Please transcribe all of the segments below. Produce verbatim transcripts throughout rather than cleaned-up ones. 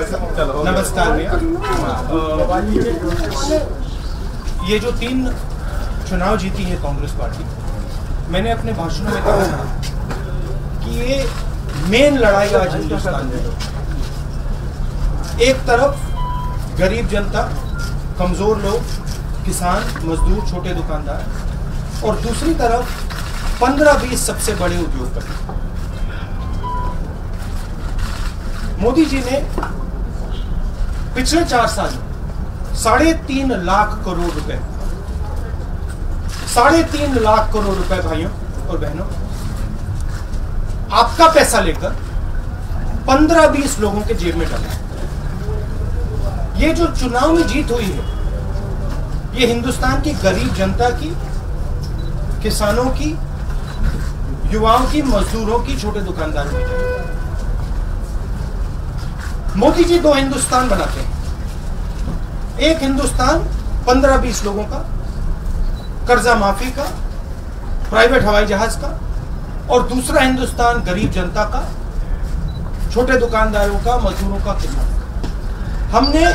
नमस्कार भैया। ये जो तीन चुनाव जीती है कांग्रेस पार्टी, मैंने अपने भाषणों में कहा था कि ये मेन लड़ाई आज हिंदुस्तान में। एक तरफ गरीब जनता, कमजोर लोग, किसान, मजदूर, छोटे दुकानदार, और दूसरी तरफ पंद्रह बीस सबसे बड़े उद्योगपति। मोदी जी ने पिछले चार साल में साढ़े तीन लाख करोड़ रुपए साढ़े तीन लाख करोड़ रुपए भाइयों और बहनों आपका पैसा लेकर पंद्रह बीस लोगों के जेब में डाला। ये जो चुनाव में जीत हुई है, ये हिंदुस्तान की गरीब जनता की, किसानों की, युवाओं की, मजदूरों की, छोटे दुकानदारों की जीत। मोदी जी दो हिंदुस्तान बनाते हैं। एक हिंदुस्तान पंद्रह बीस लोगों का, कर्जा माफी का, प्राइवेट हवाई जहाज का, और दूसरा हिंदुस्तान गरीब जनता का, छोटे दुकानदारों का, मजदूरों का, किसानों का। हमने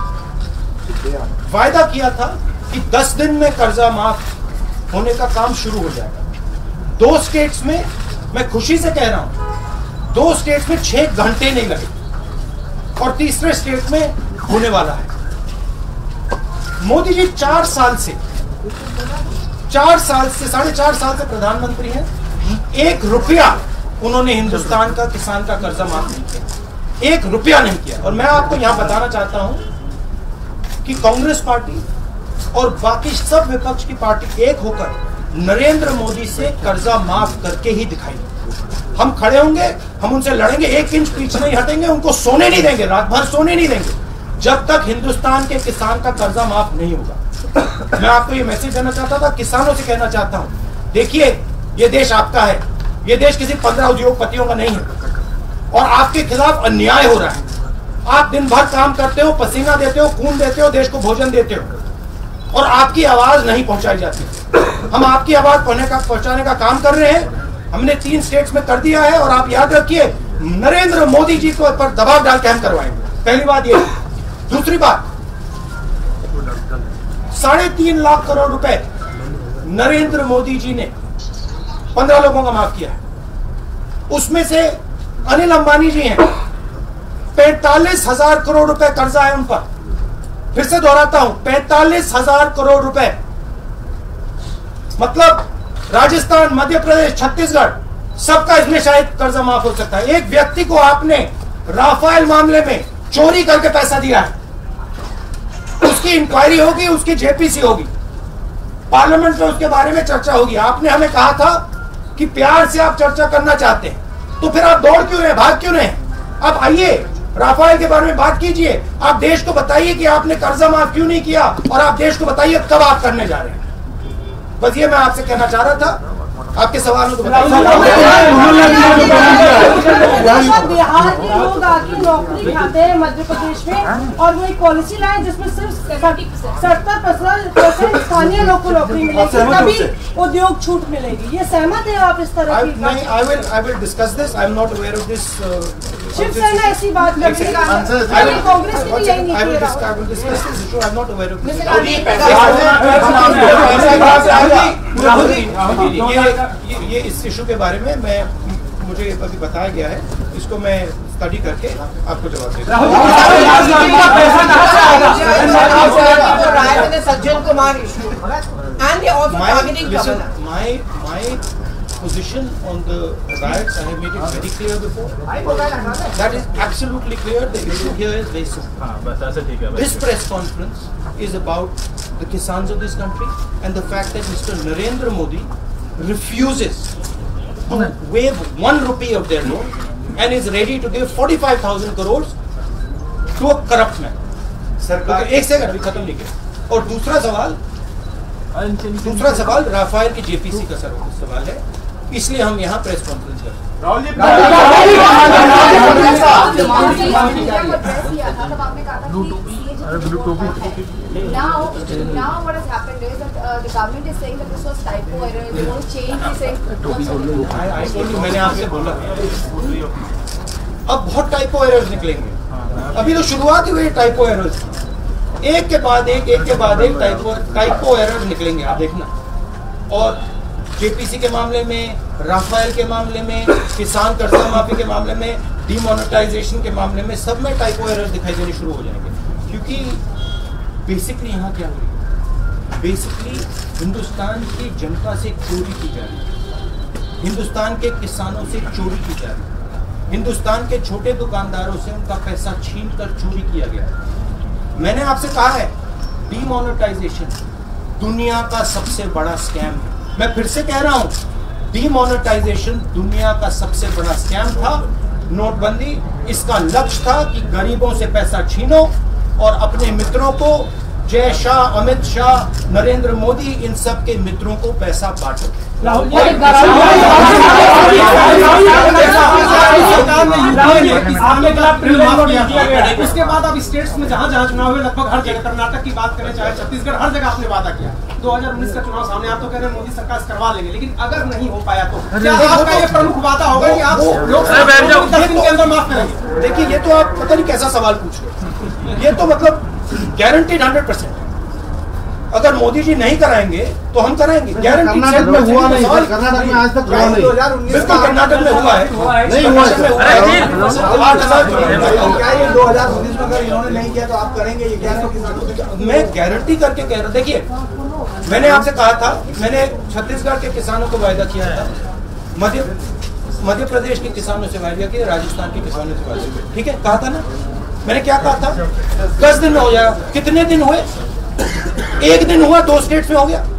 वायदा किया था कि दस दिन में कर्जा माफ होने का काम शुरू हो जाएगा। दो स्टेट्स में, मैं खुशी से कह रहा हूं, दो स्टेट्स में छह घंटे नहीं लगे और तीसरे स्टेट में होने वाला है। मोदी जी चार साल से चार साल से साढ़े चार साल से प्रधानमंत्री हैं। एक रुपया उन्होंने हिंदुस्तान का, किसान का कर्जा माफ नहीं किया, एक रुपया नहीं किया। और मैं आपको यहां बताना चाहता हूं कि कांग्रेस पार्टी और बाकी सब विपक्ष की पार्टी एक होकर नरेंद्र मोदी से कर्जा माफ करके ही दिखाएंगे। हम खड़े होंगे, हम उनसे लड़ेंगे, एक इंच पीछे नहीं हटेंगे, उनको सोने नहीं देंगे, रात भर सोने नहीं देंगे जब तक हिंदुस्तान के किसान का कर्जा माफ नहीं होगा। मैं आपको ये मैसेज देना चाहता था, किसानों से कहना चाहता हूं, देखिए ये देश आपका है, ये देश किसी पंद्रह उद्योगपतियों का नहीं है और आपके खिलाफ अन्याय हो रहा है। आप दिन भर काम करते हो, पसीना देते हो, खून देते हो, देश को भोजन देते हो और आपकी आवाज नहीं पहुंचाई जाती। हम आपकी आवाज पहुंचाने का काम कर रहे हैं। हमने तीन स्टेट्स में कर दिया है और आप याद रखिए, नरेंद्र मोदी जी को पर दबाव डाल के हम करवाएंगे। पहली बात ये। दूसरी बात, साढ़े तीन लाख करोड़ रुपए नरेंद्र मोदी जी ने पंद्रह लोगों का माफ किया है। उसमें से अनिल अंबानी जी हैं, पैंतालीस हजार करोड़ रुपए कर्जा है उन पर। फिर से दोहराता हूं, पैंतालीस हजार करोड़ रुपए। मतलब राजस्थान, मध्य प्रदेश, छत्तीसगढ़, सबका इसमें शायद कर्जा माफ हो सकता है। एक व्यक्ति को आपने राफेल मामले में चोरी करके पैसा दिया है, उसकी इंक्वायरी होगी, उसकी जेपीसी होगी, पार्लियामेंट में उसके बारे में चर्चा होगी। आपने हमें कहा था कि प्यार से आप चर्चा करना चाहते हैं, तो फिर आप दौड़ क्यों रहे, भाग क्यों रहे? आप आइए, राफेल के बारे में बात कीजिए। आप देश को बताइए कि आपने कर्जा माफ क्यों नहीं किया और आप देश को बताइए कब आप करने जा रहे हैं। बस ये मैं आपसे कहना चाह रहा था। आपके सवालों को बिहार के लोग आके नौकरी खाते हैं मध्य प्रदेश में और वो एक पॉलिसी लाए जिसमें सिर्फ सत्तर परसेंट स्थानीय लोग को नौकरी मिलेगी, तभी उद्योग छूट मिलेगी। ये सहमत है आप इस तरह की? नहीं, I will I will discuss this. I am not aware of this. Shiv Sena ऐसी बात कर रही है, कांग्रेस की यही नीति है। I will discuss this issue. I am not aware of this. ये ये इस इशू के बारे में मैं मुझे अभी बताया गया है, इसको मैं स्टडी करके आपको जवाब देता हूँ। Sajjan Kumar issue and they also targeting governor. My my position on the riots, I have made it very clear before. That is absolutely clear. The issue here is very simple. This press conference is about the Kisans of this country and the fact that Mister Narendra Modi refuses to waive one rupee of their loan and is ready to give forty-five thousand crores to a corrupt man. सरकार एक second अभी खत्म नहीं किया। और दूसरा सवाल दूसरा सवाल राफेल की जेपीसी का सवाल है, इसलिए हम यहाँ प्रेस कॉन्फ्रेंस कर रहे हैं। Now, now what has happened is that uh, the government is saying that this was typo error. They want to change this saying. I, I told you, मैंने आपसे बोला अब बहुत टाइपो एरर्स निकलेंगे। अभी तो शुरुआत ही हुई टाइपो एरर्स की, एक के बाद एक एक के बाद एक टाइपो टाइपो एरर निकलेंगे, आप देखना। और जेपीसी के मामले में, राफेल के मामले में, किसान कर्जा माफी के मामले में, डीमोनेटाइजेशन के मामले में, सब में टाइपो एरर दिखाई देने शुरू हो जाएंगे। क्योंकि बेसिकली यहाँ क्या हो रही है, बेसिकली हिंदुस्तान की जनता से चोरी की जा रही है, हिंदुस्तान के किसानों से चोरी की जा रही है, हिंदुस्तान के छोटे दुकानदारों से उनका पैसा छीन कर चोरी किया गया। मैंने आपसे कहा है, डीमोनेटाइजेशन दुनिया का सबसे बड़ा स्कैम है। मैं फिर से कह रहा हूं, डीमोनेटाइजेशन दुनिया का सबसे बड़ा स्कैम था। नोटबंदी इसका लक्ष्य था कि गरीबों से पैसा छीनो और अपने मित्रों को, जय शाह, अमित शाह, नरेंद्र मोदी, इन सब के मित्रों को पैसा बांटो। उसके बाद अब स्टेट्स में जहां जहां चुनाव हुए, लगभग हर जगह, कर्नाटक की बात करें चाहे छत्तीसगढ़, हर जगह आपने वादा किया दो हज़ार उन्नीस का चुनाव सामने, आप तो कह रहे हैं मोदी सरकार करवा लेंगे, लेकिन अगर नहीं हो पाया तो क्या आपका ये प्रमुख वादा होगा कि आप लोकसभा दस दिन के अंदर माफ करेंगे? देखिए, ये तो आप पता नहीं कैसा सवाल पूछ रहे, ये तो मतलब गारंटीड हंड्रेड परसेंट। अगर मोदी जी नहीं कराएंगे तो हम कराएंगे, गारंटी। कर्नाटक में हुआ नहीं, कर्नाटक में आज तक हुआ नहीं। बिल्कुल कर्नाटक में हुआ है, नहीं हुआ है। आठ हजार क्या ये दो हजार उन्नीस में अगर इन्होंने नहीं किया तो आप करेंगे? ये क्या मैं गारंटी करके कह रहा हूँ। देखिए, मैंने आपसे कहा था, मैंने छत्तीसगढ़ के किसानों को वायदा किया था, मध्य मध्य प्रदेश के किसानों से वायदा किया, राजस्थान के किसानों से वायदा किया, ठीक है, कहा था ना। मैंने क्या कहा था, दस दिन में हो जाएगा। कितने दिन हुए? एक दिन हुआ, दो स्टेट्स में हो गया।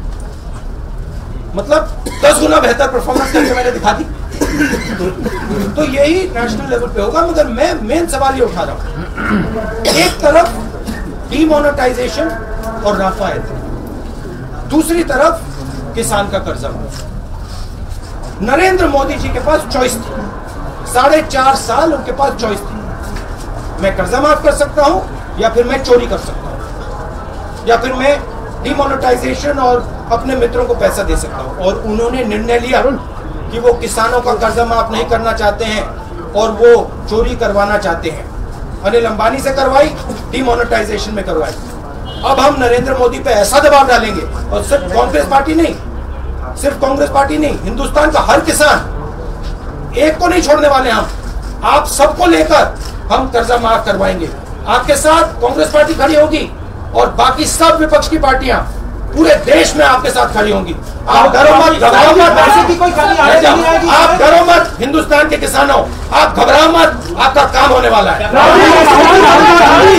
मतलब दस गुना बेहतर परफॉर्मेंस करके मैंने दिखा दी। तो यही नेशनल लेवल पे होगा। मगर मैं मेन सवाल ये उठा रहा हूं, एक तरफ डीमोनेटाइजेशन और राफेल, दूसरी तरफ किसान का कर्जा। नरेंद्र मोदी जी के पास चॉइस थी, साढ़े चार साल उनके पास चॉइस थी। मैं कर्जा माफ कर सकता हूं, या फिर मैं चोरी कर सकता हूं, या फिर मैं डिमोनेटाइजेशन और अपने मित्रों को पैसा दे सकता हूं। और उन्होंने निर्णय लिया कि वो किसानों का कर्जा माफ नहीं करना चाहते हैं और वो चोरी करवाना चाहते हैं। अनिल अंबानी से करवाई, डिमोनेटाइजेशन में करवाई। अब हम नरेंद्र मोदी पे ऐसा दबाव डालेंगे, और सिर्फ कांग्रेस पार्टी नहीं, सिर्फ कांग्रेस पार्टी नहीं, हिंदुस्तान का हर किसान, एक को नहीं छोड़ने वाले हम, आप सबको लेकर हम कर्जा माफ करवाएंगे। आपके साथ कांग्रेस पार्टी खड़ी होगी और बाकी सब विपक्ष की पार्टियां पूरे देश में आपके साथ खड़ी होंगी। आप डरो मत, घबराओ मत, पैसे की कोई कमी आएगी नहीं आएगी। आप डरो मत, हिंदुस्तान के किसानों, आप घबराओ मत, आपका काम होने वाला है।